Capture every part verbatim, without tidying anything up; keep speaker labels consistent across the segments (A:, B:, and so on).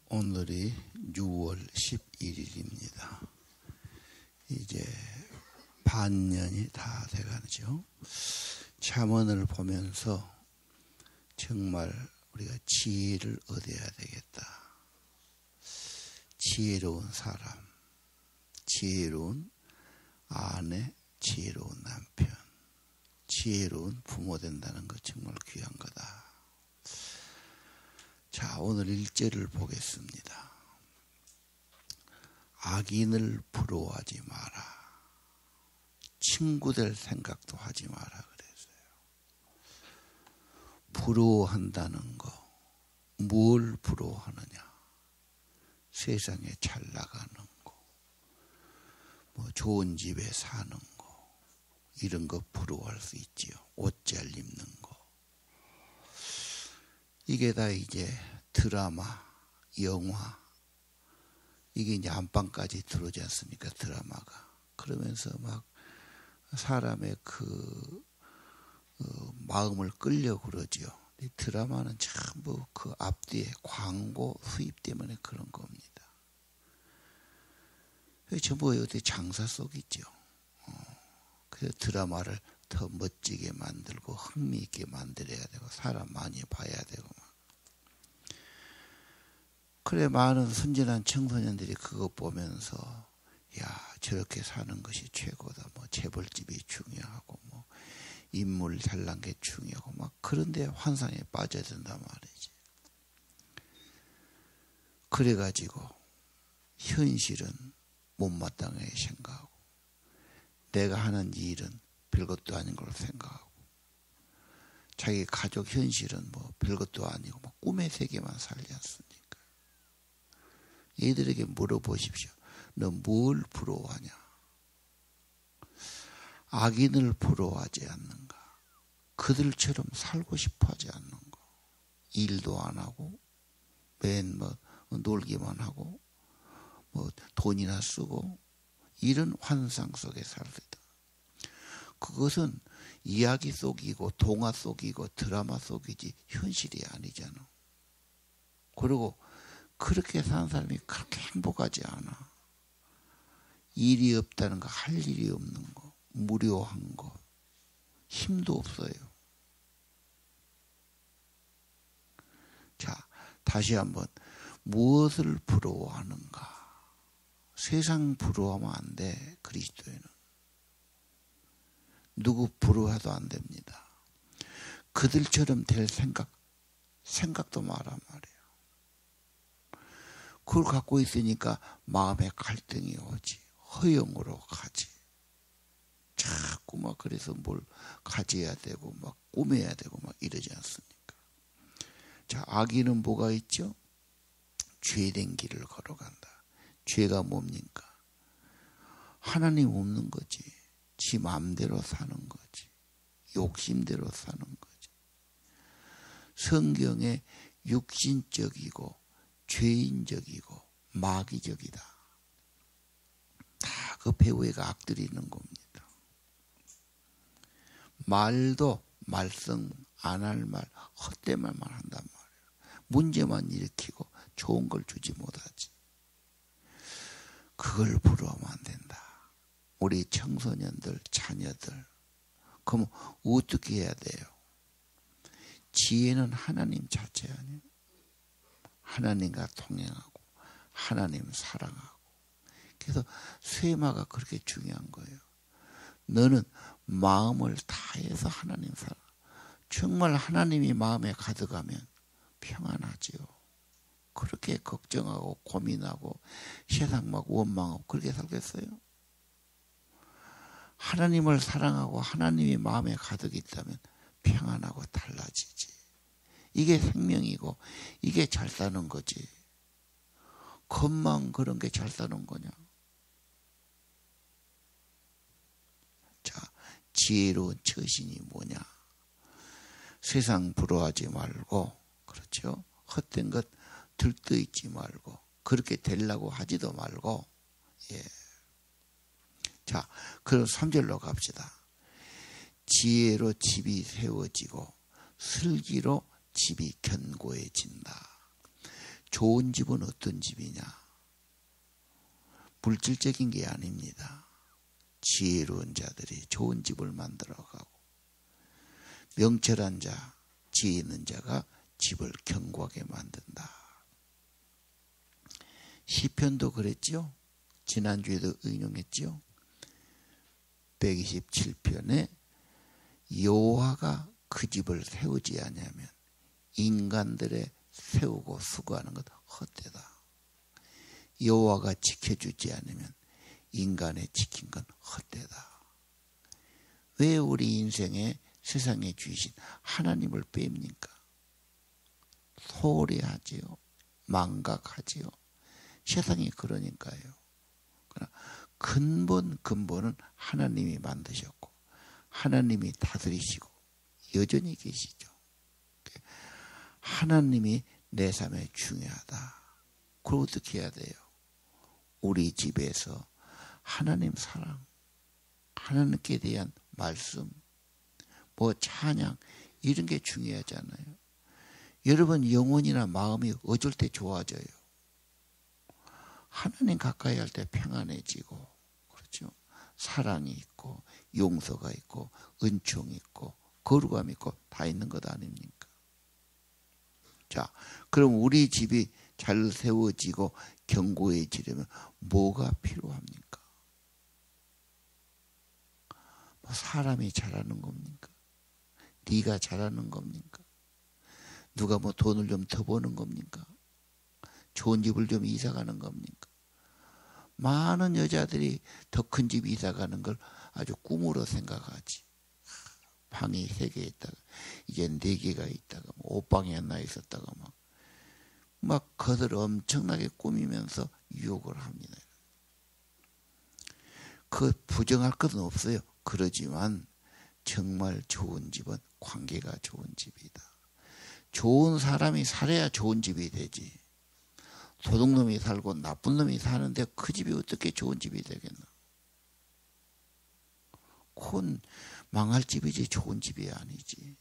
A: 오늘이 유월 십일일입니다. 이제 반년이 다 돼가죠. 잠언을 보면서 정말 우리가 지혜를 얻어야 되겠다. 지혜로운 사람, 지혜로운 아내, 지혜로운 남편, 지혜로운 부모 된다는 것 정말 귀한 거다. 자, 오늘 일 절을 보겠습니다. 악인을 부러워하지 마라. 친구 될 생각도 하지 마라 그랬어요. 부러워한다는 거, 뭘 부러워하느냐? 세상에 잘 나가는 거, 뭐 좋은 집에 사는 거, 이런 거 부러워할 수 있지요. 옷 잘 입는 거. 이게 다 이제 드라마, 영화, 이게 이제 안방까지 들어오지 않습니까? 드라마가. 그러면서 막 사람의 그 어, 마음을 끌려 그러지요. 드라마는 전부 그 앞뒤에 광고 수입 때문에 그런 겁니다. 전부 어디 장사 속이죠. 어, 그래서 드라마를 더 멋지게 만들고 흥미있게 만들어야 되고 사람 많이 봐야 되고 막. 그래 많은 순진한 청소년들이 그거 보면서 야 저렇게 사는 것이 최고다. 뭐 재벌집이 중요하고 뭐 인물 잘난 게 중요하고 막 그런데 환상에 빠져야 된단 말이지. 그래가지고 현실은 못마땅하게 생각하고 내가 하는 일은 별것도 아닌 걸로 생각하고 자기 가족 현실은 뭐 별것도 아니고 뭐 꿈의 세계만 살지 않습니까? 얘들에게 물어보십시오. 너 뭘 부러워하냐? 악인을 부러워하지 않는가? 그들처럼 살고 싶어 하지 않는가? 일도 안 하고 맨 뭐 놀기만 하고 뭐 돈이나 쓰고 이런 환상 속에 살다. 그것은 이야기 속이고 동화 속이고 드라마 속이지 현실이 아니잖아. 그리고 그렇게 사는 사람이 그렇게 행복하지 않아. 일이 없다는 거, 할 일이 없는 거, 무료한 거, 힘도 없어요. 자, 다시 한번 무엇을 부러워하는가? 세상 부러워하면 안 돼. 그리스도인은. 누구 부러워해도 안 됩니다. 그들처럼 될 생각, 생각도 마란 말이에요. 그걸 갖고 있으니까 마음에 갈등이 오지. 허영으로 가지. 자꾸 막 그래서 뭘 가져야 되고 막 꾸며야 되고 막 이러지 않습니까? 자, 악인은 뭐가 있죠? 죄된 길을 걸어간다. 죄가 뭡니까? 하나님 없는 거지. 지 마음대로 사는 거지. 욕심대로 사는 거지. 성경에 육신적이고 죄인적이고 마귀적이다. 다 그 배후에가 악들이 있는 겁니다. 말도 말썽 안 할 말, 헛된 말만 한단 말이에요. 문제만 일으키고 좋은 걸 주지 못하지. 그걸 부러워하면 안 된다. 우리 청소년들, 자녀들. 그럼 어떻게 해야 돼요? 지혜는 하나님 자체 아니에요. 하나님과 통행하고 하나님 사랑하고. 그래서 쇠마가 그렇게 중요한 거예요. 너는 마음을 다해서 하나님 사랑. 정말 하나님이 마음에 가득하면 평안하지요. 그렇게 걱정하고 고민하고 세상 막 원망하고 그렇게 살겠어요? 하나님을 사랑하고 하나님이 마음에 가득 있다면 평안하고 달라지지. 이게 생명이고 이게 잘 사는 거지. 겉만 그런 게 잘 사는 거냐? 자, 지혜로운 처신이 뭐냐? 세상 부러워하지 말고, 그렇죠? 헛된 것 들떠있지 말고, 그렇게 되려고 하지도 말고, 예. 자, 그럼 삼 절로 갑시다. 지혜로 집이 세워지고 슬기로 집이 견고해진다. 좋은 집은 어떤 집이냐? 물질적인 게 아닙니다. 지혜로운 자들이 좋은 집을 만들어가고 명철한 자, 지혜 있는 자가 집을 견고하게 만든다. 시편도 그랬죠. 지난주에도 인용했죠. 백이십칠 편에 여호와가 그 집을 세우지 않으면 인간들의 세우고 수고하는 것 헛되다. 여호와가 지켜주지 않으면 인간의 지킨 건 헛되다. 왜 우리 인생에 세상에 주신 하나님을 뺍니까? 소홀히 하지요. 망각하지요. 세상이 그러니까요. 그러나 근본 근본은 하나님이 만드셨고 하나님이 다스리시고 여전히 계시죠. 하나님이 내 삶에 중요하다. 그걸 어떻게 해야 돼요? 우리 집에서 하나님 사랑, 하나님께 대한 말씀, 뭐 찬양 이런 게 중요하잖아요. 여러분 영혼이나 마음이 어쩔 때 좋아져요. 하나님 가까이 할 때 평안해지고, 그렇죠? 사랑이 있고 용서가 있고 은총이 있고 거룩함이 있고 다 있는 것 아닙니까? 자, 그럼 우리 집이 잘 세워지고 견고해지려면 뭐가 필요합니까? 뭐 사람이 잘하는 겁니까? 네가 잘하는 겁니까? 누가 뭐 돈을 좀 더 버는 겁니까? 좋은 집을 좀 이사 가는 겁니까? 많은 여자들이 더 큰 집 이사 가는 걸 아주 꿈으로 생각하지. 방이 세 개 있다가 이제 네 개가 있다가 뭐 옷방이 하나 있었다가 막 막 그들 엄청나게 꾸미면서 유혹을 합니다. 그 부정할 것은 없어요. 그러지만 정말 좋은 집은 관계가 좋은 집이다. 좋은 사람이 살아야 좋은 집이 되지. 도둑놈이 살고 나쁜 놈이 사는데 그 집이 어떻게 좋은 집이 되겠나? 그건 망할 집이지 좋은 집이 아니지.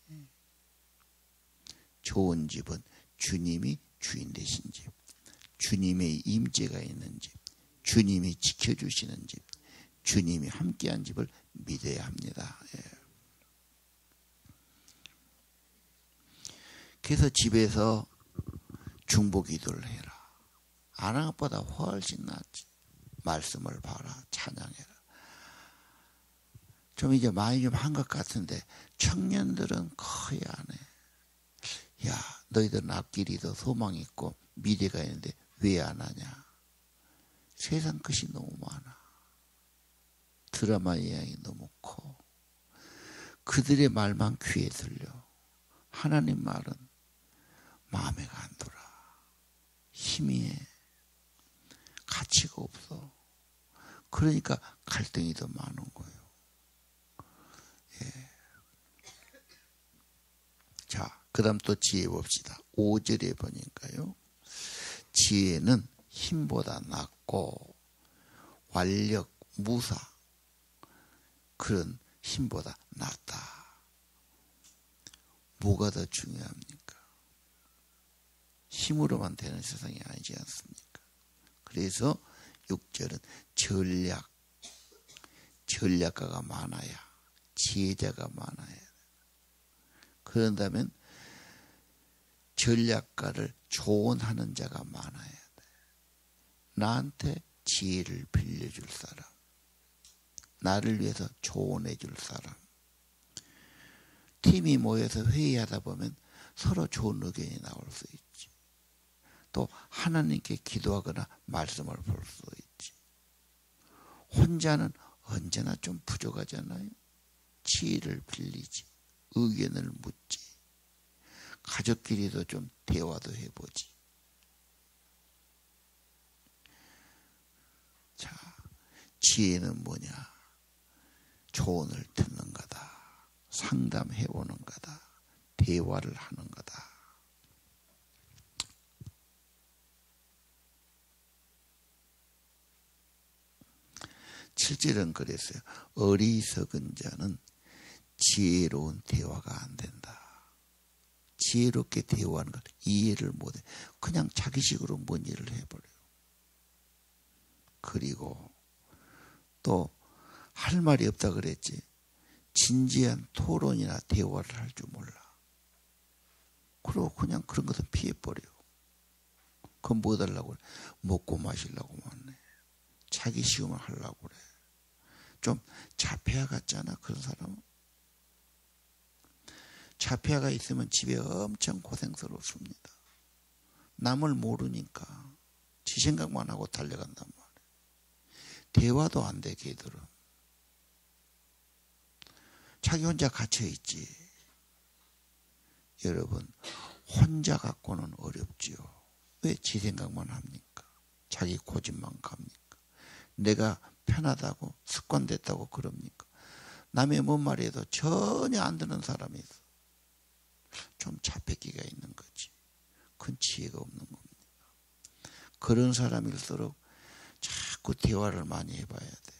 A: 좋은 집은 주님이 주인 되신 집, 주님의 임재가 있는 집, 주님이 지켜주시는 집, 주님이 함께한 집을 믿어야 합니다. 예. 그래서 집에서 중보기도를 해라. 안 하는 것보다 훨씬 낫지. 말씀을 봐라. 찬양해라. 좀 이제 많이 좀 한 것 같은데 청년들은 거의 안 해. 야, 너희들은 앞길이 더 소망이 있고 미래가 있는데 왜 안 하냐? 세상 것이 너무 많아. 드라마 이야기 너무 커. 그들의 말만 귀에 들려. 하나님 말은 마음에 안 들어. 힘이 해. 가치가 없어. 그러니까 갈등이 더 많은 거예요. 예. 자, 그 다음 또 지혜 봅시다. 오 절에 보니까요. 지혜는 힘보다 낫고 완력, 무사 그런 힘보다 낫다. 뭐가 더 중요합니까? 힘으로만 되는 세상이 아니지 않습니까? 그래서 육 절은 전략, 전략가가 많아야, 지혜자가 많아야. 그런다면 전략가를 조언하는 자가 많아야 돼. 나한테 지혜를 빌려줄 사람, 나를 위해서 조언해 줄 사람. 팀이 모여서 회의하다 보면 서로 좋은 의견이 나올 수 있지. 또 하나님께 기도하거나 말씀을 볼 수 있지. 혼자는 언제나 좀 부족하잖아요. 지혜를 빌리지. 의견을 묻지. 가족끼리도 좀 대화도 해보지. 자, 지혜는 뭐냐? 조언을 듣는 거다. 상담해보는 거다. 대화를 하는 거다. 칠 절은 그랬어요. 어리석은 자는 지혜로운 대화가 안 된다. 지혜롭게 대화하는 걸 이해를 못해. 그냥 자기식으로 뭔 일을 해버려요. 그리고 또 할 말이 없다 그랬지. 진지한 토론이나 대화를 할 줄 몰라. 그리고 그냥 그런 것은 피해버려요. 그건 뭐 달라고 그래? 먹고 마시려고 하네. 자기 시험을 하려고 그래. 좀 자폐아 같잖아, 그런 사람은. 자폐아가 있으면 집에 엄청 고생스럽습니다. 남을 모르니까 지 생각만 하고 달려간단 말이에요. 대화도 안 돼, 걔들은. 자기 혼자 갇혀있지. 여러분, 혼자 갖고는 어렵지요. 왜 지 생각만 합니까? 자기 고집만 갑니까? 내가 편하다고 습관됐다고 그럽니까? 남의 뭔 말해도 전혀 안 듣는 사람이 있어. 좀 자폐기가 있는 거지. 큰 지혜가 없는 겁니다. 그런 사람일수록 자꾸 대화를 많이 해봐야 돼요.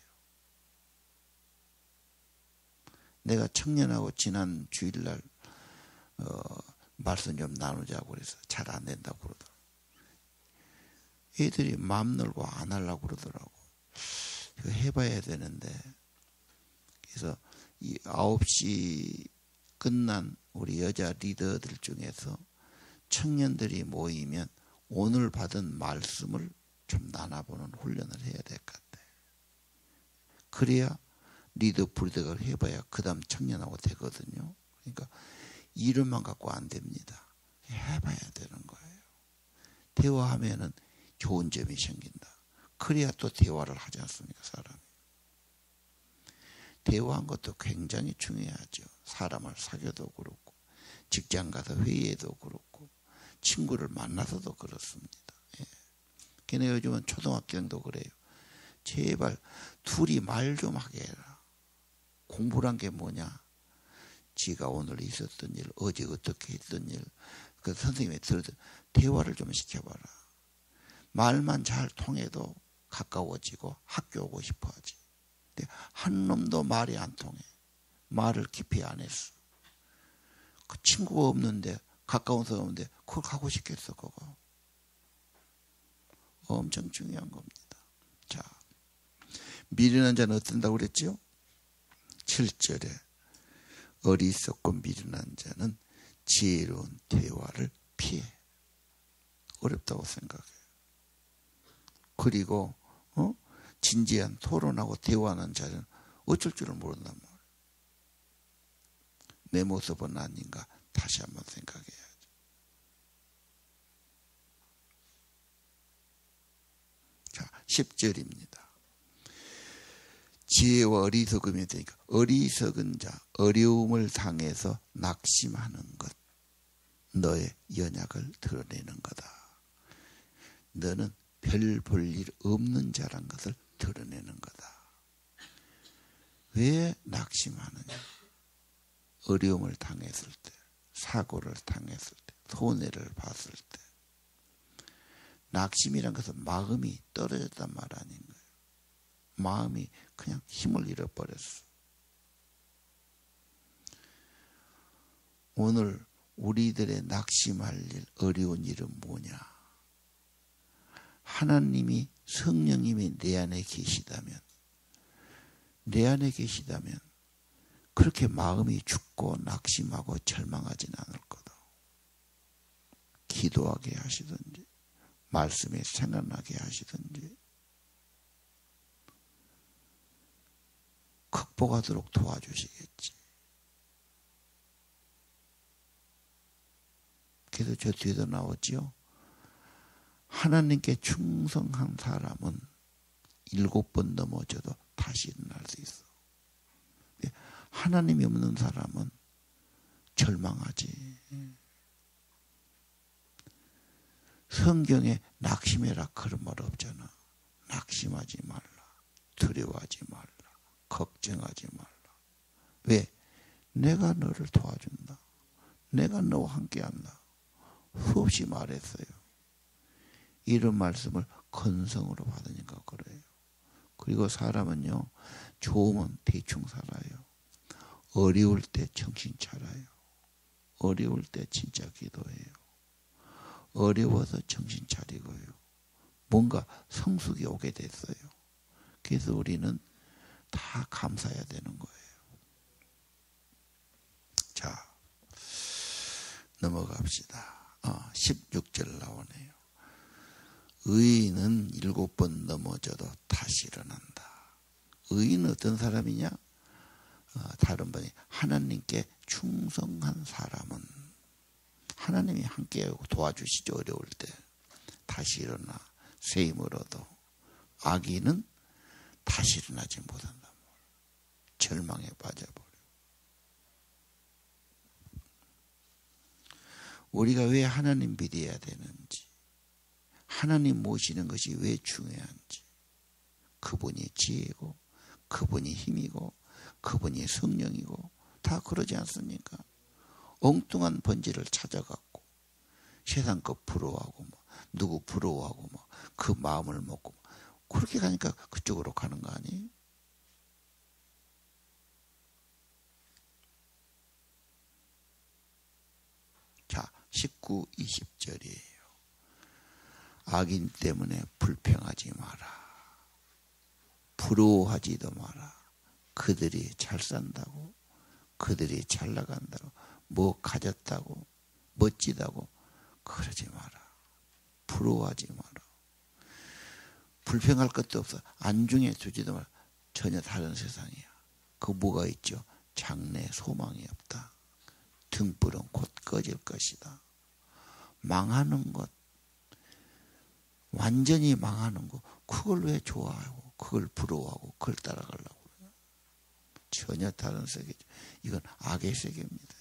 A: 내가 청년하고 지난 주일날 어, 말씀 좀 나누자고 그래서 잘 안 된다고 그러더라고. 애들이 마음 놀고 안 하려고 그러더라고. 이거 해봐야 되는데. 그래서 이 아홉 시 끝난 우리 여자 리더들 중에서 청년들이 모이면 오늘 받은 말씀을 좀 나눠보는 훈련을 해야 될 것 같아요. 그래야 리더 브리더가 해봐야 그 다음 청년하고 되거든요. 그러니까 이름만 갖고 안 됩니다. 해봐야 되는 거예요. 대화하면은 좋은 점이 생긴다. 그래야 또 대화를 하지 않습니까, 사람이. 대화한 것도 굉장히 중요하죠. 사람을 사귀어도 그렇고, 직장 가서 회의에도 그렇고, 친구를 만나서도 그렇습니다. 예. 걔네 요즘은 초등학생도 그래요. 제발 둘이 말 좀 하게 해라. 공부란 게 뭐냐? 지가 오늘 있었던 일, 어제 어떻게 했던 일, 그 선생님이 들었던 대화를 좀 시켜봐라. 말만 잘 통해도 가까워지고 학교 오고 싶어 하지. 근데 한 놈도 말이 안 통해. 말을 깊이 안 했어. 그 친구가 없는데, 가까운 사람 없는데, 그걸 가고 싶겠어, 그거. 엄청 중요한 겁니다. 자, 미련한 자는 어떤다고 그랬죠? 칠 절에 어리석고 미련한 자는 지혜로운 대화를 피해. 어렵다고 생각해요. 그리고 어? 진지한 토론하고 대화하는 자는 어쩔 줄을 모른단 말이에요. 내 모습은 아닌가 다시 한번 생각해야죠. 자, 십 절입니다. 지혜와 어리석음이 되니까 어리석은 자, 어려움을 당해서 낙심하는 것, 너의 연약을 드러내는 거다. 너는 별 볼 일 없는 자란 것을 드러내는 거다. 왜 낙심하느냐? 어려움을 당했을 때, 사고를 당했을 때, 손해를 봤을 때, 낙심이란 것은 마음이 떨어졌단 말 아닌가요? 마음이 그냥 힘을 잃어버렸어. 오늘 우리들의 낙심할 일, 어려운 일은 뭐냐? 하나님이, 성령님이 내 안에 계시다면, 내 안에 계시다면 그렇게 마음이 죽고 낙심하고 절망하진 않을 거다. 기도하게 하시든지 말씀에 생각나게 하시든지 극복하도록 도와주시겠지. 그래서 저 뒤에도 나왔지요. 하나님께 충성한 사람은 일곱 번 넘어져도 다시 일어날 수 있어. 하나님이 없는 사람은 절망하지. 성경에 낙심해라 그런 말 없잖아. 낙심하지 말라. 두려워하지 말라. 걱정하지 말라. 왜? 내가 너를 도와준다. 내가 너와 함께한다. 수없이 말했어요. 이런 말씀을 건성으로 받으니까 그래요. 그리고 사람은요, 좋으면 대충 살아요. 어려울 때 정신 차려요. 어려울 때 진짜 기도해요. 어려워서 정신 차리고요. 뭔가 성숙이 오게 됐어요. 그래서 우리는 다 감사해야 되는 거예요. 자, 넘어갑시다. 어, 십육 절 나오네요. 의인은 일곱 번 넘어져도 다시 일어난다. 의인은 어떤 사람이냐? 어, 다른 분이 하나님께 충성한 사람은 하나님이 함께하고 도와주시죠. 어려울 때 다시 일어나 새 힘을 얻어. 악인은 다시 일어나지 못한다. 절망에 빠져버려. 우리가 왜 하나님 믿어야 되는지, 하나님 모시는 것이 왜 중요한지, 그분이 지혜고 그분이 힘이고 그분이 성령이고 다 그러지 않습니까? 엉뚱한 번지를 찾아갖고 세상 것 부러워하고 뭐 누구 부러워하고 뭐 그 마음을 먹고 그렇게 가니까 그쪽으로 가는 거 아니에요? 자, 십구, 이십 절이에요. 악인 때문에 불평하지 마라. 부러워하지도 마라. 그들이 잘 산다고, 그들이 잘 나간다고, 뭐 가졌다고, 멋지다고 그러지 마라. 부러워하지 마라. 불평할 것도 없어. 안중에 두지도 마라. 전혀 다른 세상이야. 그 뭐가 있죠? 장래 소망이 없다. 등불은 곧 꺼질 것이다. 망하는 것, 완전히 망하는 것, 그걸 왜 좋아하고 그걸 부러워하고 그걸 따라가려고 그래요? 전혀 다른 세계죠. 이건 악의 세계입니다.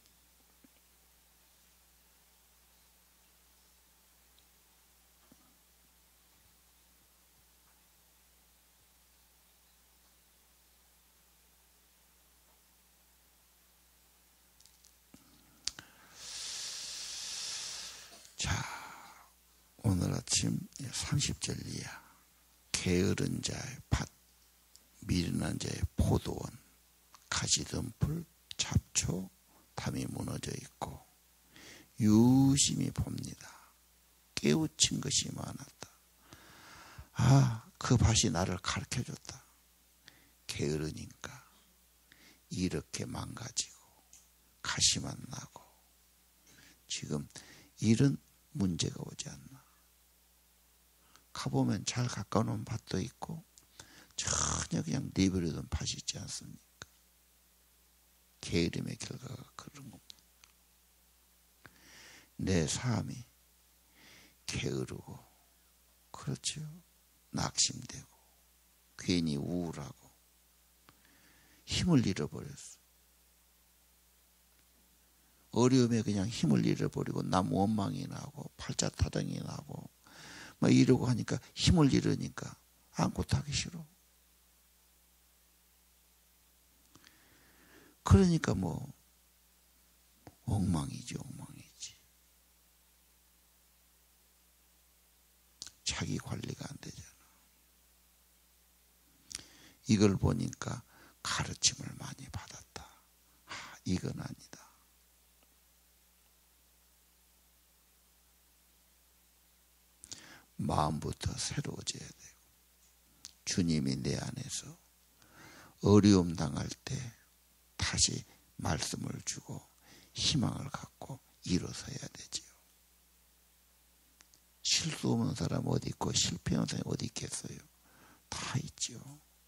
A: 자, 오늘 아침 삼십 절 이하. 게으른 자의 밭, 미련한 자의 포도원, 가시덤불, 잡초, 담이 무너져 있고 유심히 봅니다. 깨우친 것이 많았다. 아, 그 밭이 나를 가르쳐줬다. 게으르니까 이렇게 망가지고 가시만 나고 지금 이런 문제가 오지 않나. 가보면 잘 가까워놓은 밭도 있고 전혀 그냥 내버려둔 밭이 있지 않습니까? 게으름의 결과가 그런 겁니다. 내 삶이 게으르고 그렇죠. 낙심되고 괜히 우울하고 힘을 잃어버렸어. 어려움에 그냥 힘을 잃어버리고 남 원망이 나고 팔자타당이 나고 막 이러고 하니까 힘을 잃으니까 아무것도 하기 싫어. 그러니까 뭐 엉망이지 엉망이지. 자기 관리가 안 되잖아. 이걸 보니까 가르침을 많이 받았다. 아, 이건 아니다. 마음부터 새로워져야 되고 주님이 내 안에서 어려움 당할 때 다시 말씀을 주고 희망을 갖고 일어서야 되지요. 실수 없는 사람 어디 있고 실패한 사람이 어디 있겠어요? 다 있죠.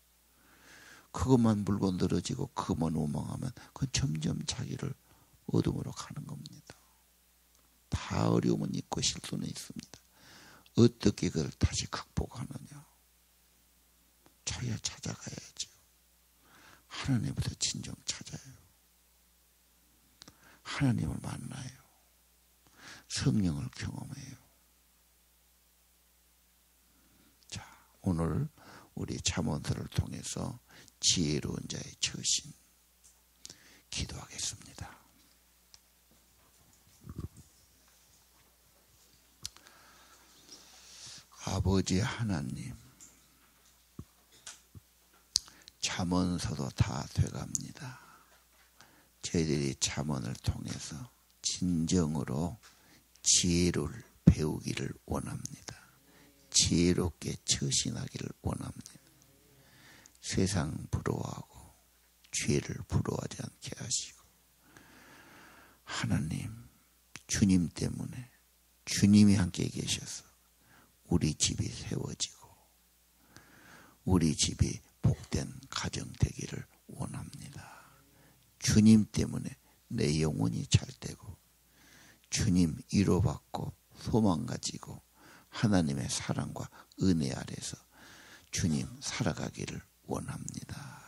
A: 그것만 물고 늘어지고 그것만 오망하면 그건 점점 자기를 어둠으로 가는 겁니다. 다 어려움은 있고 실수는 있습니다. 어떻게 그걸 다시 극복하느냐? 자기가 찾아가야죠. 하나님부터 진정 찾아요. 하나님을 만나요. 성령을 경험해요. 자, 오늘 우리 잠언서를 통해서 지혜로운 자의 처신 기도하겠습니다. 아버지 하나님, 잠언서도 다 돼갑니다. 저희들이 잠언을 통해서 진정으로 지혜를 배우기를 원합니다. 지혜롭게 처신하기를 원합니다. 세상 부러워하고 죄를 부러워하지 않게 하시고, 하나님, 주님 때문에 주님이 함께 계셔서 우리 집이 세워지고 우리 집이 복된 가정 되기를 원합니다. 주님 때문에 내 영혼이 잘 되고 주님 위로받고 소망 가지고 하나님의 사랑과 은혜 아래서 주님 살아가기를 원합니다.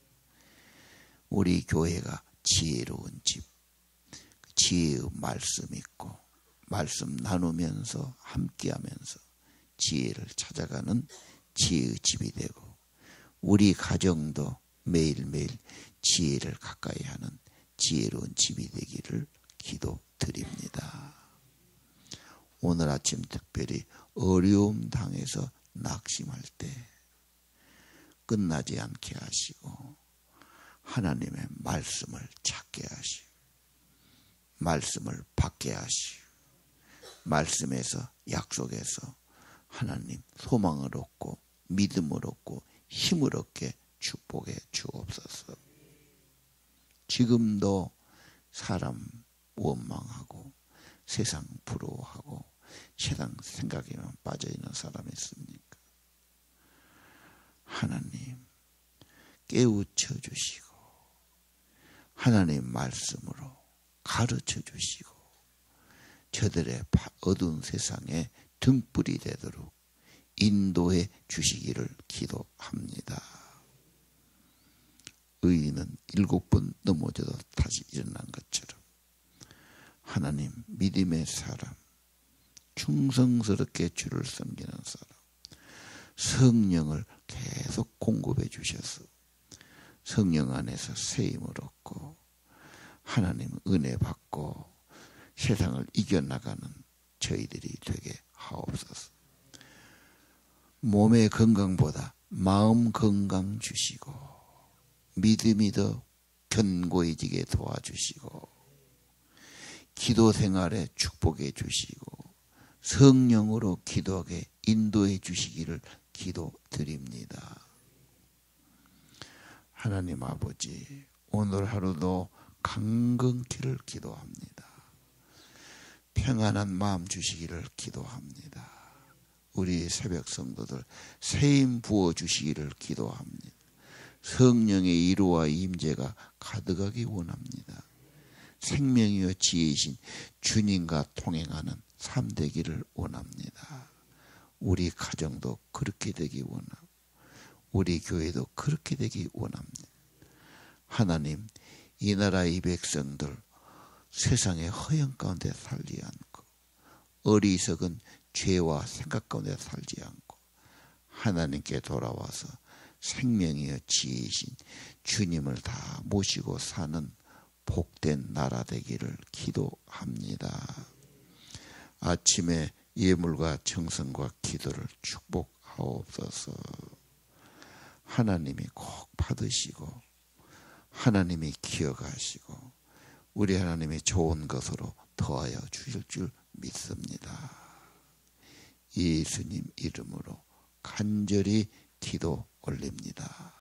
A: 우리 교회가 지혜로운 집, 지혜의 말씀 있고 말씀 나누면서 함께하면서 지혜를 찾아가는 지혜의 집이 되고, 우리 가정도 매일매일 지혜를 가까이 하는 지혜로운 집이 되기를 기도드립니다. 오늘 아침 특별히 어려움 당해서 낙심할 때 끝나지 않게 하시고 하나님의 말씀을 찾게 하시고 말씀을 받게 하시고 말씀에서 약속에서 하나님 소망을 얻고 믿음을 얻고 힘을 얻게 축복해 주옵소서. 지금도 사람 원망하고 세상 부러워하고 세상 생각에만 빠져있는 사람이 있습니까? 하나님 깨우쳐 주시고 하나님 말씀으로 가르쳐 주시고 저들의 어두운 세상에 등불이 되도록 인도해 주시기를 기도합니다. 의인은 일곱 번 넘어져도 다시 일어난 것처럼 하나님 믿음의 사람, 충성스럽게 주를 섬기는 사람, 성령을 계속 공급해 주셔서 성령 안에서 세임을 얻고 하나님 은혜 받고 세상을 이겨나가는 저희들이 되게 하옵소서. 몸의 건강보다 마음 건강 주시고 믿음이 더 견고해지게 도와주시고 기도 생활에 축복해 주시고 성령으로 기도하게 인도해 주시기를 기도드립니다. 하나님 아버지, 오늘 하루도 강건키를 기도합니다. 평안한 마음 주시기를 기도합니다. 우리 새벽 성도들 세임 부어 주시기를 기도합니다. 성령의 위로와 임재가 가득하기 원합니다. 생명이여 지혜이신 주님과 통행하는 삶 되기를 원합니다. 우리 가정도 그렇게 되기 원하고 우리 교회도 그렇게 되기 원합니다. 하나님, 이 나라의 백성들 세상의 허영 가운데 살지 않고 어리석은 죄와 생각 가운데 살지 않고 하나님께 돌아와서 생명이여 지혜이신 주님을 다 모시고 사는 복된 나라 되기를 기도합니다. 아침에 예물과 정성과 기도를 축복하옵소서. 하나님이 꼭 받으시고 하나님이 기억하시고 우리 하나님이 좋은 것으로 더하여 주실 줄 믿습니다. 예수님 이름으로 간절히 기도 올립니다.